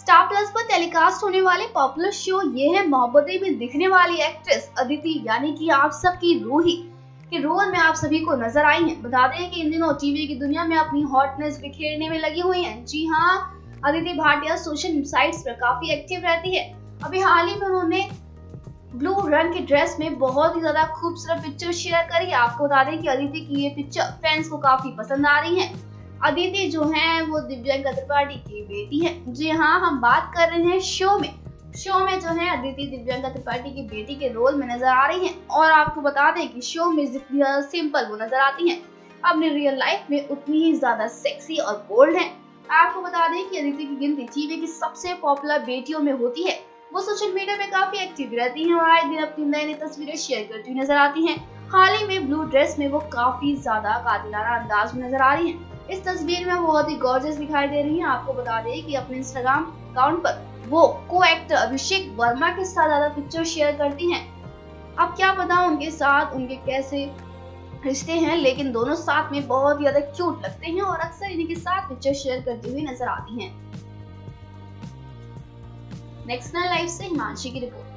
Star plus पर telecast होने वाले पॉपुलर शो ये है मोहब्बतें में दिखने वाली एक्ट्रेस अदिति यानी कि आप सबकी रूही के रोल में आप सभी को नजर आई हैं। बता दें कि इन दिनों टीवी की दुनिया में अपनी हॉटनेस बिखेरने में लगी हुई हैं। जी हां, अदिति भाटिया सोशल साइट्स पर काफी एक्टिव रहती है। अभी हाल ही में उन्होंने ब्लू रंग की ड्रेस में बहुत ही ज्यादा खूबसूरत पिक्चर शेयर करी। आपको बता दें कि अदिति की ये पिक्चर फैंस को काफी पसंद आ रही है। अदिति जो है वो दिव्यांका त्रिपाठी की बेटी है। जी हाँ, हम बात कर रहे हैं शो में जो है अदिति दिव्यांका त्रिपाठी की बेटी के रोल में नजर आ रही हैं। और आपको बता दें कि शो में जितनी सिंपल वो नजर आती हैं, अपनी रियल लाइफ में उतनी ही ज्यादा सेक्सी और बोल्ड हैं। आपको बता दें कि अदिति की गिनती टीवी की सबसे पॉपुलर बेटियों में होती है। वो सोशल मीडिया में काफी एक्टिव रहती हैं और आए दिन अपनी नई तस्वीरें शेयर करती हुई नजर आती हैं। हाल ही में ब्लू ड्रेस में वो काफी ज्यादा कातिलाना अंदाज में नजर आ रही हैं। इस तस्वीर में वो बहुत ही गॉर्जियस दिखाई दे रही हैं। आपको बता दें कि अपने इंस्टाग्राम अकाउंट पर वो को एक्टर अभिषेक वर्मा के साथ ज्यादा पिक्चर शेयर करती हैं। अब क्या पता उनके साथ उनके कैसे रिश्ते हैं, लेकिन दोनों साथ में बहुत ही ज्यादा क्यूट लगते हैं और अक्सर इन्हीं के साथ पिक्चर शेयर करती हुई नजर आती हैं। नेक्स्ट लाइव से हिमांशी की रिपोर्ट।